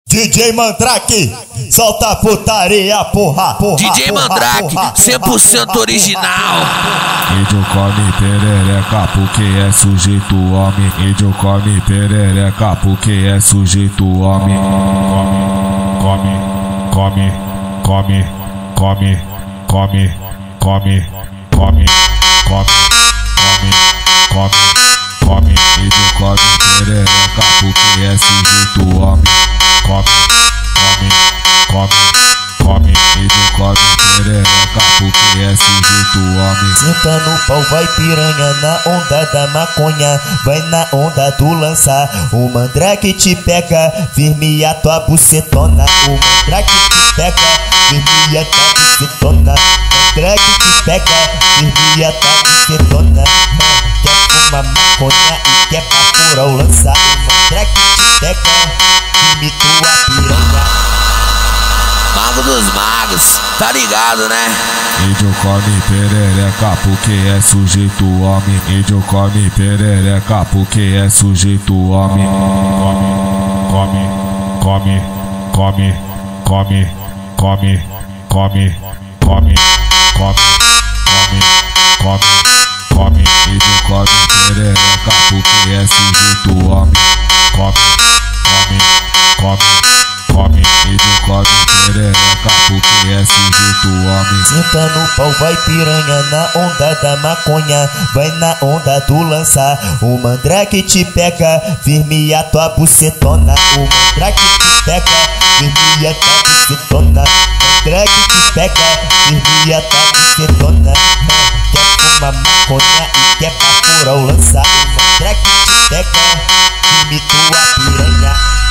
DJ Mandrake, solta a putaria, porra. DJ Mandrake, 100% original. Índio come perereca porque é sujeito homem. Índio come perereca porque é sujeito homem. Come. Índio come perereca porque é sujeito homem. Índio come perereca porque é sujeito homem. Senta no pau, vai piranha na onda da maconha. Vai na onda do lança. O Mandrake te pega, firme a tua bucetona. O Mandrake te pega, firme a tua bucetona. Mandrake te pega, firme a tua bucetona. Quer fumar maconha e quer pra furar o lança. O Mandrake te pega, firme tua piranha. Mago dos magos, tá ligado, né? Índio come perereca porque é sujeito homem. Índio come perereca porque é sujeito homem. Come. Índio come perereca porque é sujeito homem. Índio come perereca porque é sujeito homem. Senta no pau, vai piranha na onda da maconha. Vai na onda do lança. O Mandrake te pega, firme a tua bucetona. O Mandrake te pega, firme a tua bucetona. Mandrake te pega, firme a tua bucetona. Quer fumar maconha e quer pra furar o lança. O Mandrake te pega, firme tua piranha.